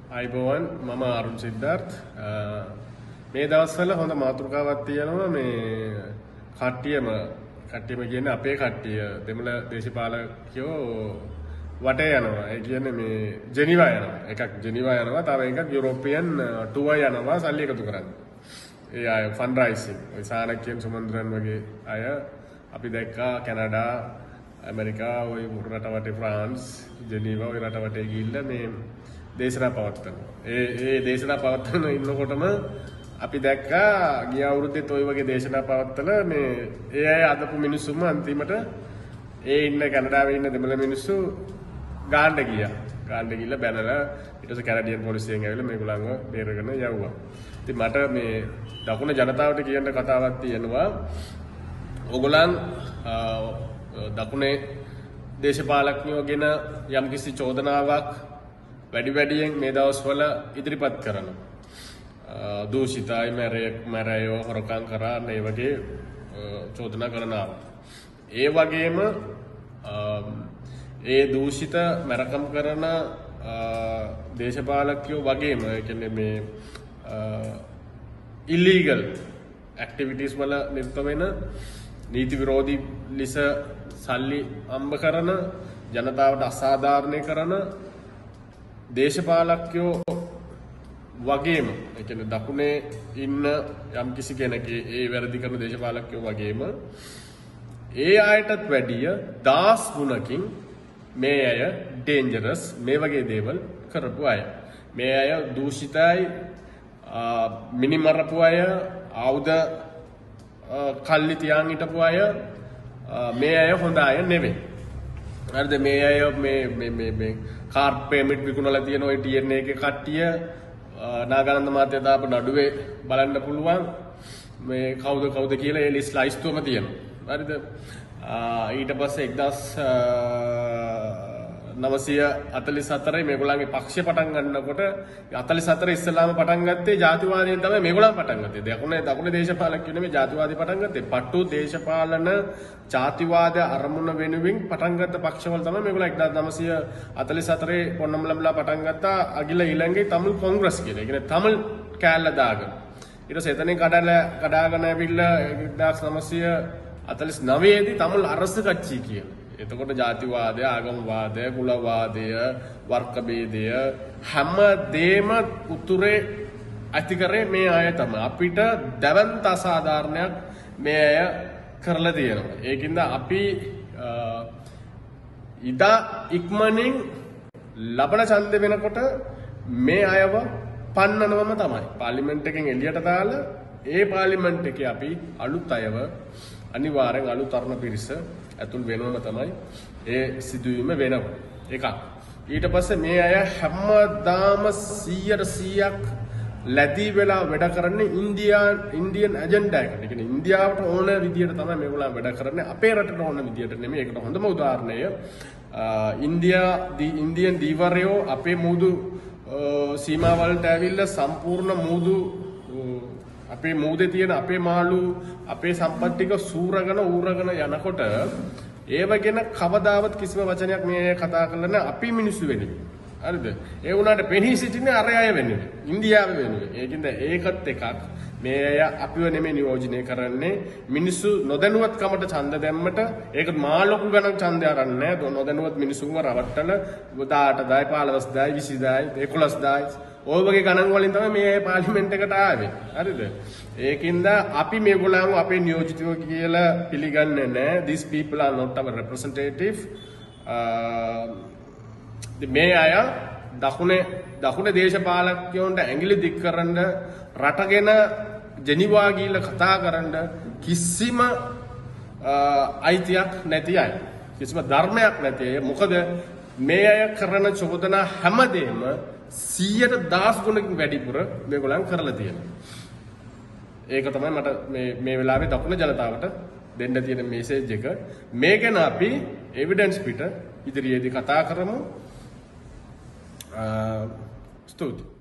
අයිබෝවන් මම අරුන් සිද්ධාර්ථ් මේ දවස්වල හොඳ මාතෘකාවක් තියෙනවා මේ කට්ටියම කියන්නේ අපේ කට්ටිය දෙමළ දේශපාලකයෝ වටේ යනවා ඒ කියන්නේ මේ ජෙනීවා යනවා එකක් ජෙනීවා යනවා තව එකක් යුරෝපියන් ටුවර් යනවා සල්ලි එකතු කරන්න ඒ අය ෆන්ඩ් රයිසින් ඔය සානක්‍යන් සුමන්ද්‍රන් වගේ අය අපි දැක්කා කැනඩා ඇමරිකා ඔය රට වටේ ෆ්‍රාන්ස් ජෙනීවා ඔය රට වටේ ගිහිල්ලා මේ දේශනා පවත්වනවා. ඒ දේශනා පවත්වන ඉන්නකොටම අපි දැක්කා ගිය අවුරුද්දේත් ওই වගේ දේශනා පවත්වලා මේ ඒ අය අදපු මිනිස්සුම අන්තිමට ඒ ඉන්න කැනඩාවේ ඉන්න දෙමළ මිනිස්සු ගාන්න ගියා. ගාන්න ගිහලා බැනලා ඊට පස්සේ කැනඩියන් පොලිසියෙන් ඇවිල්ලා මේගොල්ලන්ව බේරගෙන යවුවා. ඉතින් මට මේ දකුණ ජනතාවට කියන්න කතාවක් තියෙනවා. ඕගොල්ලන් දකුණේ දේශපාලකයෝ ගැන යම්කිසි චෝදනාවක් වැඩියෙන් මේ දවස්වල ඉදිරිපත් කරන දූෂිතයි මැරයෝ හොරකම් කරන්න ඒ වගේ චෝදනා කරනවා. ඒ වගේම ඒ දූෂිත මැරකම් කරන දේශපාලකයෝ වගේම ඒ කියන්නේ මේ ඉල්ලීගල් ඇක්ටිවිටීස් වල නිරත වෙන නීති විරෝධී ලෙස සල්ලි අම්බ කරන ජනතාවට අසාධාරණය කරන දේශපාලකයෝ වගේම ඒ කියන්නේ දකුණේ ඉන්න යම් කිසි කෙනෙක් ඒ වැරදි කරන දේශපාලකයෝ වගේම ඒ අයටත් වැඩිය දාස් ගුණකින් මේ අය ඩේන්ජරස් මේ වගේ දේවල් කරපු අය මේ අය දූෂිතයි මිනිමරපු අය ආයුධ කල්ලි තියාන් හිටපු අය මේ අය හොඳ අය නෙවෙයි. හරිද මේ අය මේ කාර් පේමන්ට් විකුණලා තියෙන ওই DNA එකේ කට්ටිය නාගානන්ද මහත්තයා දාපු නඩුවේ බලන්න පුළුවන් මේ කවුද කියලා ඒ ලිස්ට් ලයිස්තුවම තියෙනවා. හරිද ඊට පස්සේ 1944 මේගොල්ලන්ගේ පක්ෂය පටන් ගන්නකොට 44 ඉස්සෙල්ලාම පටන් ගත්තේ ජාතිවාදයෙන් තමයි මේගොල්ලන් පටන් ගත්තේ. දකුණේ දේශපාලකයෝ නෙමෙයි ජාතිවාදී පටන් ගත්තේ. පටු දේශපාලන ජාතිවාද අරමුණ වෙනුවෙන් පටන් ගත්ත පක්ෂවල තමයි මේගොල්ලන් 1944 පොන්නම්ලම්ලා පටන් ගත්තා අගිල ඊළඟේ තමිල් කොංග්‍රස් කියලා. ඒ කියන්නේ තමිල් කෑල්ල දාගෙන. ඊට පස්සේ එතනින් කඩාගෙන ඇවිල්ලා 1949 දී තමිල් අරස කච්චි කියලා. එතකොට ජාතිවාදය, ආගමවාදය, කුලවාදය, වර්ග භේදය හැම දෙම උතුරේ ඇති කරේ මේ අය තමයි. අපිට දැවන්ත අසාධාරණයක් මේ අය කරලා තියෙනවා. ඒකින්ද අපි ඉදා ඉක්මනින් ලබන ඡන්ද වෙනකොට මේ අයව පන්නනවම තමයි. පාර්ලිමේන්තු එකෙන් එළියට දාලා ඒ පාර්ලිමේන්තු එකේ අපි අලුත් අයව අනිවාර්යෙන් අලුත් තරුණ පිරිස ඇතුල් වෙනවම තමයි ඒ සිදුවීම වෙනවා. එකක්. ඊට පස්සේ මේ අය හැමදාම 100%ක් ලැබී වෙලා වැඩ කරන්නේ ඉන්දියන් ඇජෙන්ඩා එකට. ඒ කියන්නේ ඉන්දියාවට ඕන විදියට තමයි මේගොල්ලෝ වැඩ කරන්නේ. අපේ රටට ඕන විදියට නෙමෙයි. ඒකට හොඳම උදාහරණය ඉන්දියන් දීවරයෝ අපේ මුහුදු සීමාවලට ඇවිල්ලා සම්පූර්ණ මුහුදු අපේ මූදේ තියෙන අපේ මාළු අපේ සම්පත් ටික ඌරගෙන යනකොට ඒව ගැන කවදාවත් කිසිම වචනයක් මේ කතා කරලා නැහැ අපි මිනිස්සු වෙන්නේ. හරිද? ඒ වුණාට පෙනී සිටින්නේ අර අය වෙන්නේ. ඉන්දියාව වෙන්නේ. ඒකින්ද ඒකත් එකක් මේ අය අපිව නෙමෙයි නියෝජනය කරන්නේ මිනිස්සු නොදැනුවත්කමට ඡන්ද දැම්මට ඒක මා ලොකු ගණන් ඡන්දය අරන් නැහැ. නොදැනුවත් මිනිස්සුන්ව රවට්ටල 18000 15000 20000 11000 ඔය වගේ ගණන් වලින් තමයි මේ පාර්ලිමේන්තු එකට ආවේ. හරිද? ඒකින්ද අපි මේගොල්ලන්ව අපේ නියෝජිතයෝ කියලා පිළිගන්නේ නැහැ. These people are not our representative. මේ අය දකුණේ දේශපාලකයන්ට ඇඟිලි දික් කරන්න රටගෙන ජෙනීවා ගිහිල්ලා කතා කරන්න කිසිම අයිතියක් නැති අය. කිසිම ධර්මයක් නැති අය. මොකද මේ අය කරන චෝදනා හැමදේම 100,000 ගුණකින් වැඩිපුර මේගොල්ලන් කරලා තියෙනවා. ඒක තමයි මට මේ වෙලාවේ දකුණ ජනතාවට දෙන්න තියෙන මෙසේජ් එක. මේ ගැන අපි එවිඩන්ස් පිට ඉදිරියේදී කතා කරමු. ස්තුතියි.